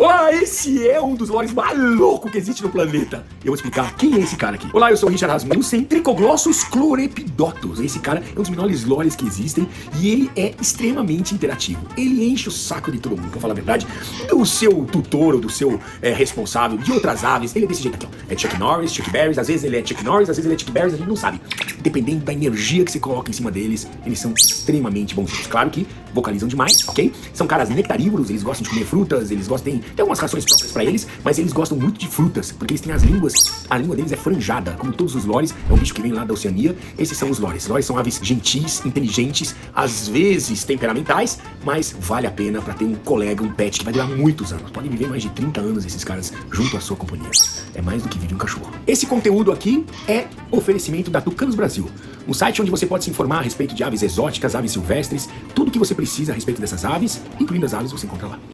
Olá, esse é um dos lores mais loucos que existe no planeta. Eu vou explicar quem é esse cara aqui. Olá, eu sou o Richard Rasmussen, Trichoglossus chlorepidotus. Esse cara é um dos menores lores que existem e ele é extremamente interativo. Ele enche o saco de todo mundo, pra falar a verdade, do seu tutor ou do seu responsável, de outras aves. Ele é desse jeito aqui, ó. É Chuck Norris, Chuck Berry, às vezes ele é Chuck Norris, às vezes ele é Chuck Berry, a gente não sabe. Dependendo da energia que você coloca em cima deles, eles são extremamente bonzinhos. Claro que vocalizam demais, ok? São caras nectarívoros, eles gostam de comer frutas, eles gostam, tem algumas rações próprias pra eles, mas eles gostam muito de frutas, porque eles têm as línguas, a língua deles é franjada, como todos os lores, é um bicho que vem lá da Oceania. Esses são os lores. Lores são aves gentis, inteligentes, às vezes temperamentais, mas vale a pena pra ter um colega, um pet que vai durar muitos anos. Podem viver mais de 30 anos esses caras junto à sua companhia. É mais do que vive um cachorro. Esse conteúdo aqui é oferecimento da Tucanos Brasil, um site onde você pode se informar a respeito de aves exóticas, aves silvestres, tudo que você precisa a respeito dessas aves, incluindo as aves, você encontra lá.